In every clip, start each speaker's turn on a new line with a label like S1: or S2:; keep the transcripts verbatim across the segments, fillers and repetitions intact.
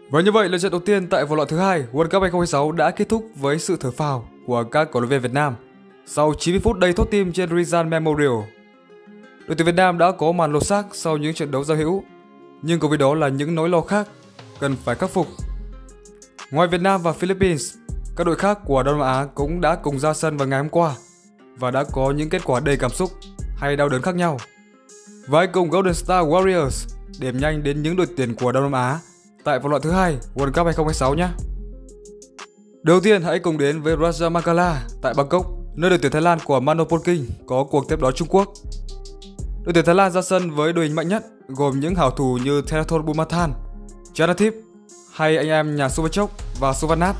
S1: Và như vậy là trận đầu tiên tại vòng loại thứ hai World Cup hai không hai sáu đã kết thúc với sự thở phào của các cổ động viên Việt Nam sau chín mươi phút đầy thốt tim trên Rizal Memorial. Đội tuyển Việt Nam đã có màn lột xác sau những trận đấu giao hữu, nhưng cùng với đó là những nỗi lo khác cần phải khắc phục. Ngoài Việt Nam và Philippines, các đội khác của Đông Nam Á cũng đã cùng ra sân vào ngày hôm qua và đã có những kết quả đầy cảm xúc hay đau đớn khác nhau. Và hãy cùng Golden Star Warriors điểm nhanh đến những đội tuyển của Đông Nam Á tại vòng loại thứ hai World Cup hai không hai sáu nhé. Đầu tiên hãy cùng đến với Raja Makala tại Bangkok, nơi đội tuyển Thái Lan của Mano Polking có cuộc tiếp đón Trung Quốc. Đội tuyển Thái Lan ra sân với đội hình mạnh nhất gồm những hảo thủ như Theraton Bumathan, Chanathip hay anh em nhà Suvachok và Suvarnat.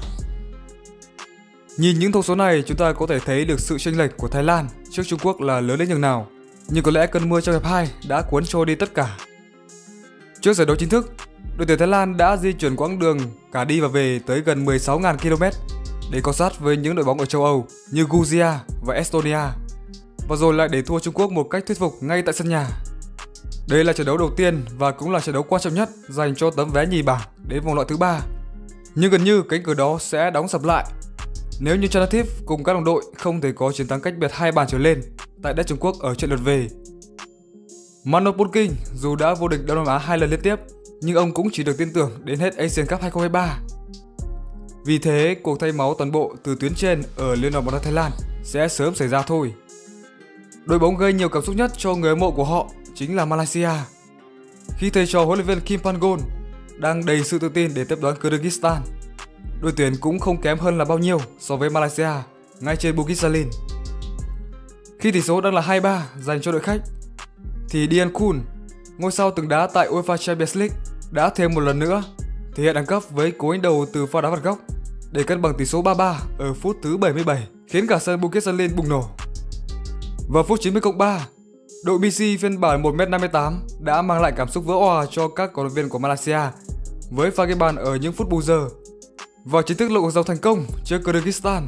S1: Nhìn những thông số này, chúng ta có thể thấy được sự chênh lệch của Thái Lan trước Trung Quốc là lớn đến nhường nào, nhưng có lẽ cơn mưa trong hiệp hai đã cuốn trôi đi tất cả. Trước giải đấu chính thức, đội tuyển Thái Lan đã di chuyển quãng đường cả đi và về tới gần mười sáu nghìn ki lô mét để có sát với những đội bóng ở châu Âu như Georgia và Estonia, và rồi lại để thua Trung Quốc một cách thuyết phục ngay tại sân nhà. Đây là trận đấu đầu tiên và cũng là trận đấu quan trọng nhất dành cho tấm vé nhì bảng đến vòng loại thứ ba. Nhưng gần như cánh cửa đó sẽ đóng sập lại nếu như Chanathip cùng các đồng đội không thể có chiến thắng cách biệt hai bàn trở lên tại đất Trung Quốc ở trận lượt về. Mano Polking dù đã vô địch Đông Nam Á hai lần liên tiếp, nhưng ông cũng chỉ được tin tưởng đến hết Asian Cup hai không hai ba. Vì thế, cuộc thay máu toàn bộ từ tuyến trên ở Liên đoàn bóng đá Thái Lan sẽ sớm xảy ra thôi. Đội bóng gây nhiều cảm xúc nhất cho người hâm mộ của họ chính là Malaysia. Khi thầy trò huấn luyện viên Kim Pan-gon đang đầy sự tự tin để tiếp đón Kyrgyzstan, đội tuyển cũng không kém hơn là bao nhiêu so với Malaysia ngay trên Bukit Jalil. Khi tỷ số đang là hai ba dành cho đội khách, thì Dian Kun, ngôi sao từng đá tại UEFA Champions League, đã thêm một lần nữa thể hiện đẳng cấp với cú đánh đầu từ pha đá phạt góc để cân bằng tỷ số ba ba ở phút thứ bảy mươi bảy, khiến cả sân Bukit Jalil bùng nổ. Vào phút chín mươi cộng ba, đội bê xê phiên bản một mét năm mươi tám đã mang lại cảm xúc vỡ òa cho các cổ động viên của Malaysia với pha ghi bàn ở những phút bù giờ và chính thức lộ cuộc giàu thành công trước Kyrgyzstan.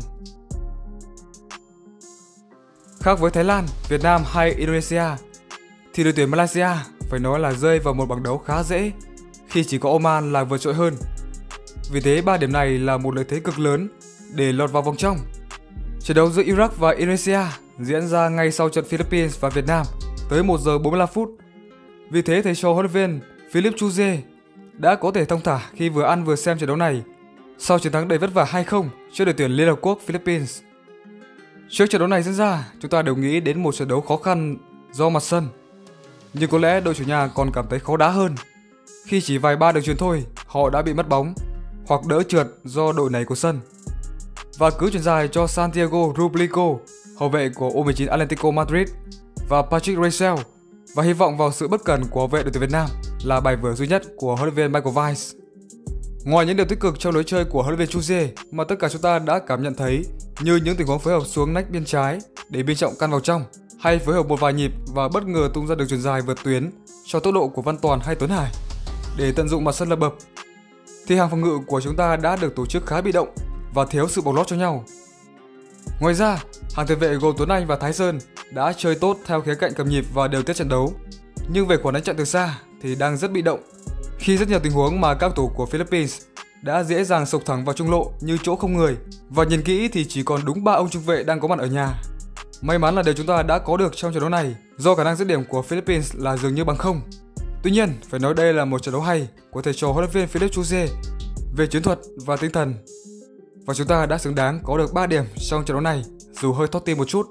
S1: Khác với Thái Lan, Việt Nam hay Indonesia, thì đội tuyển Malaysia phải nói là rơi vào một bảng đấu khá dễ khi chỉ có Oman là vượt trội hơn. Vì thế ba điểm này là một lợi thế cực lớn để lọt vào vòng trong. Trận đấu giữa Iraq và Indonesia diễn ra ngay sau trận Philippines và Việt Nam tới một giờ bốn mươi lăm phút. Vì thế thầy trò huấn luyện viên Philip Chuze đã có thể thong thả khi vừa ăn vừa xem trận đấu này sau chiến thắng đầy vất vả hai không trước đội tuyển Liên Hợp Quốc Philippines. Trước trận đấu này diễn ra, chúng ta đều nghĩ đến một trận đấu khó khăn do mặt sân. Nhưng có lẽ đội chủ nhà còn cảm thấy khó đá hơn khi chỉ vài ba đường chuyền thôi họ đã bị mất bóng hoặc đỡ trượt do đội này của sân. Và cứ chuyển dài cho Santiago Rublico, hậu vệ của U mười chín Atlético Madrid, và Patrick Rachel, và hy vọng vào sự bất cẩn của hậu vệ đội tuyển Việt Nam là bài vở duy nhất của huấn luyện viên Michael Weiss. Ngoài những điều tích cực trong lối chơi của huấn luyện viên Chuze mà tất cả chúng ta đã cảm nhận thấy, như những tình huống phối hợp xuống nách biên trái để biên trọng căn vào trong, hay phối hợp một vài nhịp và bất ngờ tung ra đường chuyền dài vượt tuyến cho tốc độ của Văn Toàn hay Tuấn Hải để tận dụng mặt sân lập bập, thì hàng phòng ngự của chúng ta đã được tổ chức khá bị động và thiếu sự bọc lót cho nhau. Ngoài ra, hàng tiền vệ gồm Tuấn Anh và Thái Sơn đã chơi tốt theo khía cạnh cầm nhịp và điều tiết trận đấu, nhưng về khoản đánh chặn từ xa thì đang rất bị động, khi rất nhiều tình huống mà các thủ của Philippines đã dễ dàng sộc thẳng vào trung lộ như chỗ không người, và nhìn kỹ thì chỉ còn đúng ba ông trung vệ đang có mặt ở nhà. May mắn là điều chúng ta đã có được trong trận đấu này do khả năng dứt điểm của Philippines là dường như bằng không. Tuy nhiên, phải nói đây là một trận đấu hay của thầy trò huấn luyện viên Philip Chuze về chiến thuật và tinh thần. Và chúng ta đã xứng đáng có được ba điểm trong trận đấu này dù hơi thót tim một chút.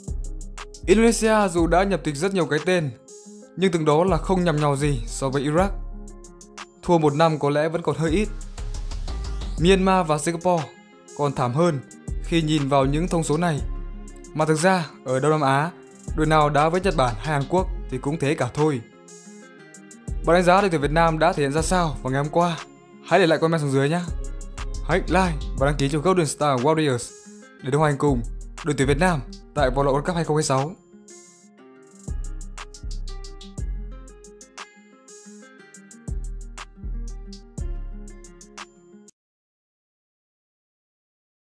S1: Indonesia dù đã nhập tịch rất nhiều cái tên, nhưng từng đó là không nhằm nhò gì so với Iraq. Thua một năm có lẽ vẫn còn hơi ít. Myanmar và Singapore còn thảm hơn khi nhìn vào những thông số này. Mà thực ra, ở Đông Nam Á, đội nào đá với Nhật Bản hay Hàn Quốc thì cũng thế cả thôi. Bạn đánh giá đội tuyển Việt Nam đã thể hiện ra sao vào ngày hôm qua? Hãy để lại comment xuống dưới nhé. Hãy like và đăng ký cho Golden Star Warriors để đồng hành cùng đội tuyển Việt Nam tại vòng loại World Cup hai không hai sáu.